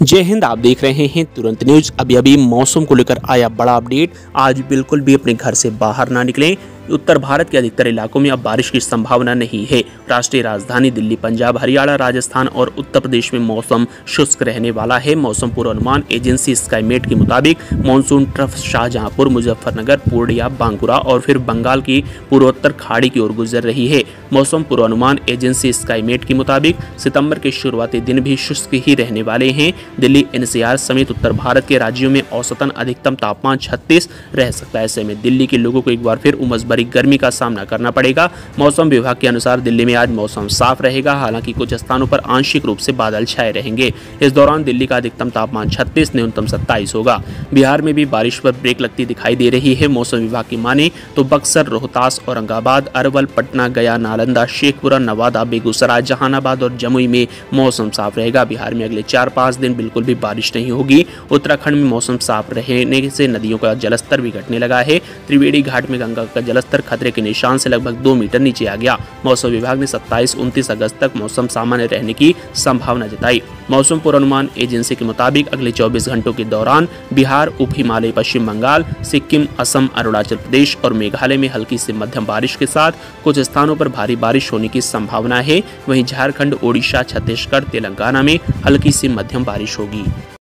जय हिंद। आप देख रहे हैं तुरंत न्यूज। अभी मौसम को लेकर आया बड़ा अपडेट। आज बिल्कुल भी अपने घर से बाहर ना निकलें। उत्तर भारत के अधिकतर इलाकों में अब बारिश की संभावना नहीं है। राष्ट्रीय राजधानी दिल्ली, पंजाब, हरियाणा, राजस्थान और उत्तर प्रदेश में मौसम शुष्क रहने वाला है। मौसम पूर्वानुमान एजेंसी स्काईमेट के मुताबिक मानसून ट्रफ शाहजहांपुर, मुजफ्फरनगर, पूर्णिया, बांकुरा और फिर बंगाल की पूर्वोत्तर खाड़ी की ओर गुजर रही है। मौसम पूर्वानुमान एजेंसी स्काईमेट के मुताबिक सितंबर के शुरुआती दिन भी शुष्क ही रहने वाले हैं। दिल्ली, एनसीआर समेत उत्तर भारत के राज्यों में औसतन अधिकतम तापमान 36 रह सकता है। ऐसे में दिल्ली के लोगों को एक बार फिर उमस भरी गर्मी का सामना करना पड़ेगा। मौसम विभाग के अनुसार दिल्ली में आज मौसम साफ रहेगा, हालांकि कुछ स्थानों पर आंशिक रूप से बादल छाए रहेंगे। इस दौरान दिल्ली का अधिकतम तापमान 36, न्यूनतम 27 होगा। बिहार में भी बारिश पर ब्रेक लगती दिखाई दे रही है। मौसम विभाग की माने तो बक्सर, रोहतास, औरंगाबाद, अरवल, पटना, गया, नालंदा, शेखपुरा, नवादा, बेगूसराय, जहानाबाद और जमुई में मौसम साफ रहेगा। बिहार में अगले 4-5 दिन बिल्कुल भी बारिश नहीं होगी। उत्तराखंड में मौसम साफ रहने से नदियों का जलस्तर भी घटने लगा है। त्रिवेणी घाट में गंगा का जलस्तर खतरे के निशान से लगभग 2 मीटर नीचे आ गया। मौसम विभाग ने 27-29 अगस्त तक मौसम सामान्य रहने की संभावना जताई। मौसम पूर्वानुमान एजेंसी के मुताबिक अगले 24 घंटों के दौरान बिहार, उप हिमालय, पश्चिम बंगाल, सिक्किम, असम, अरुणाचल प्रदेश और मेघालय में हल्की से मध्यम बारिश के साथ कुछ स्थानों पर भारी बारिश होने की संभावना है। वहीं झारखंड, ओडिशा, छत्तीसगढ़, तेलंगाना में हल्की से मध्यम बारिश होगी।